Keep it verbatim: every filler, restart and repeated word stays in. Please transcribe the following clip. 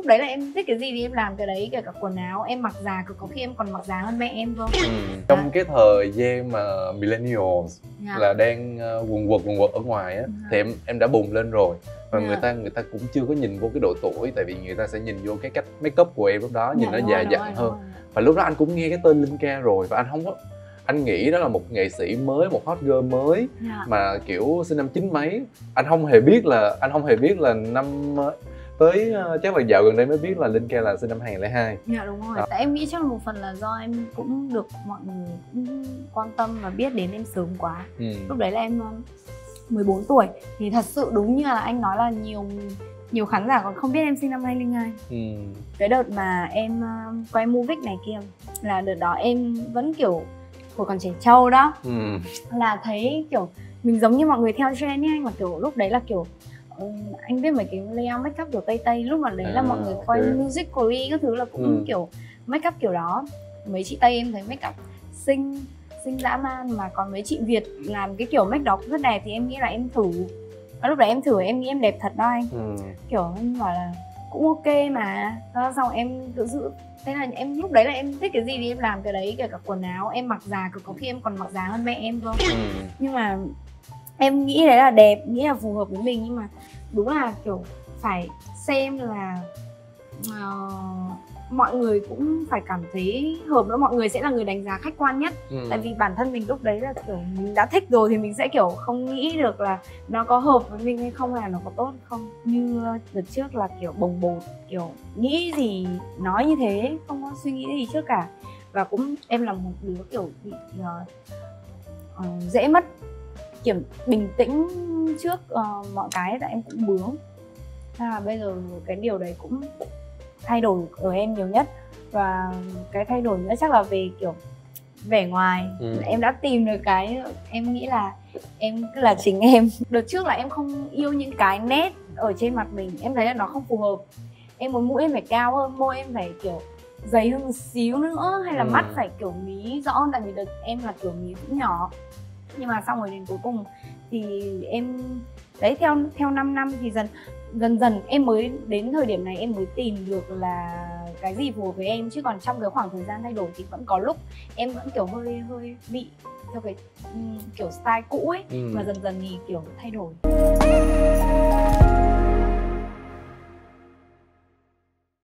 lúc đấy là em thích cái gì thì em làm cái đấy, kể cả quần áo em mặc già, có khi em còn mặc già hơn mẹ em cơ. Ừ. Trong à. cái thời gian mà millennials yeah. là đang uh, quần quật quần quật ở ngoài á, yeah. thì em em đã bùng lên rồi và yeah. người ta người ta cũng chưa có nhìn vô cái độ tuổi, tại vì người ta sẽ nhìn vô cái cách make up của em lúc đó, nhìn yeah, nó già dặn hơn. Và lúc đó anh cũng nghe cái tên Linh Ka rồi và anh không có, anh nghĩ đó là một nghệ sĩ mới, một hot girl mới yeah. mà kiểu sinh năm chín mấy. Anh không hề biết là anh không hề biết là năm tới chắc là dạo gần đây mới biết là Linh Ka là sinh năm hai nghìn lẻ hai. Dạ đúng rồi. Tại em nghĩ chắc là một phần là do em cũng được mọi người cũng quan tâm và biết đến em sớm quá. Ừ. Lúc đấy là em mười bốn tuổi thì thật sự đúng như là anh nói là nhiều nhiều khán giả còn không biết em sinh năm hai nghìn lẻ hai. Ừ. Cái đợt mà em quay Movic này kia là đợt đó em vẫn kiểu hồi còn trẻ trâu đó. Ừ. Là thấy kiểu mình giống như mọi người theo trend ấy anh, mà kiểu lúc đấy là kiểu anh biết mấy cái layout make up kiểu Tây Tây, lúc mà đấy à, là mọi người quay okay. Musical.ly các thứ là cũng ừ. kiểu make up kiểu đó. Mấy chị Tây em thấy make up xinh xinh dã man, mà còn mấy chị Việt làm cái kiểu make đó cũng rất đẹp thì em nghĩ là em thử. Và lúc đấy em thử em nghĩ em đẹp thật đó anh. Ừ. Kiểu em bảo là cũng ok mà. Đó, xong em tự giữ. Thế là em lúc đấy là em thích cái gì thì em làm cái đấy, kể cả quần áo em mặc già, có khi em còn mặc già hơn mẹ em cơ. Ừ. Nhưng mà em nghĩ đấy là đẹp, nghĩ là phù hợp với mình, nhưng mà đúng là kiểu phải xem là uh, mọi người cũng phải cảm thấy hợp nữa, mọi người sẽ là người đánh giá khách quan nhất. Ừ. Tại vì bản thân mình lúc đấy là kiểu mình đã thích rồi thì mình sẽ kiểu không nghĩ được là nó có hợp với mình hay không, hay là nó có tốt hay không. Như đợt trước là kiểu bồng bột, kiểu nghĩ gì nói như thế, không có suy nghĩ gì trước cả. Và cũng em là một đứa kiểu bị uh, uh, dễ mất kiểm bình tĩnh trước uh, mọi cái, tại em cũng bướng. Thế là bây giờ cái điều đấy cũng thay đổi ở em nhiều nhất. Và cái thay đổi nữa chắc là về kiểu vẻ ngoài. Ừ. Em đã tìm được cái em nghĩ là em cứ là chính em. Đợt trước là em không yêu những cái nét ở trên mặt mình, em thấy là nó không phù hợp. Em muốn mũi em phải cao hơn, môi em phải kiểu dày hơn một xíu nữa, hay là ừ. mắt phải kiểu mí rõ hơn, tại vì đợt em là kiểu mí cũng nhỏ. Nhưng mà xong rồi đến cuối cùng thì em đấy, theo theo năm năm thì dần dần dần em mới đến thời điểm này em mới tìm được là cái gì phù hợp với em. Chứ còn trong cái khoảng thời gian thay đổi thì vẫn có lúc em vẫn kiểu hơi hơi bị theo cái um, kiểu style cũ ấy. Ừ. Mà dần dần thì kiểu thay đổi.